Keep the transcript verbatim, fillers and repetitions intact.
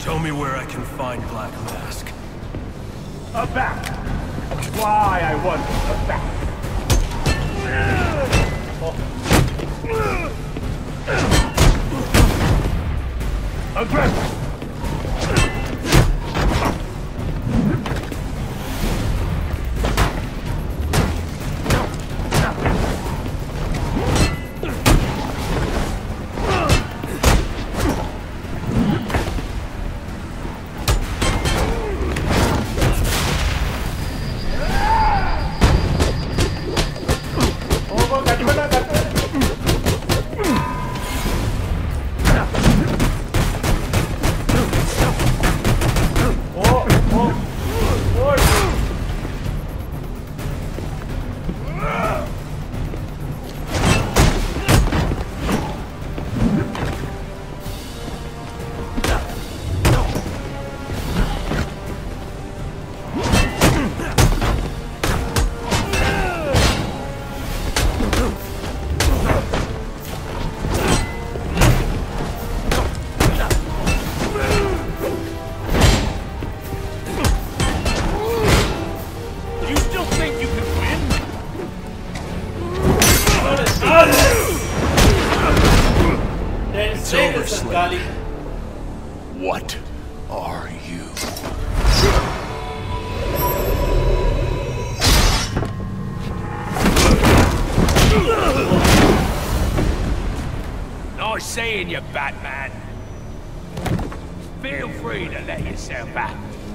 Tell me where I can find Black Mask. A bat! Why, I wonder, a bat? Aggressive! What are you? Nice seeing you, Batman. Feel free to let yourself out.